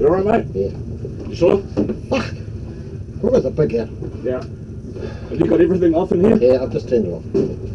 You alright, mate? Yeah. You sure? Fuck! What was the big out? Yeah. Have you got everything off in here? Yeah, I've just turned it off.